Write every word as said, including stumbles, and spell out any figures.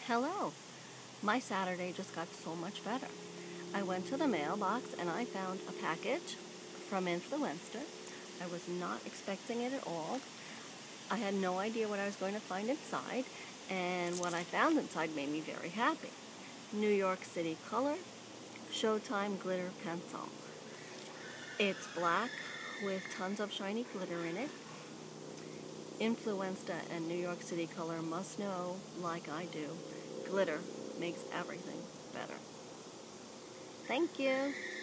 Hello. My Saturday just got so much better. I went to the mailbox and I found a package from Influenster. I was not expecting it at all. I had no idea what I was going to find inside, and what I found inside made me very happy. New York City Color Showtime Glitter Pencil. It's black with tons of shiny glitter in it. Influenster and New York City Color must know, like I do, glitter makes everything better. Thank you.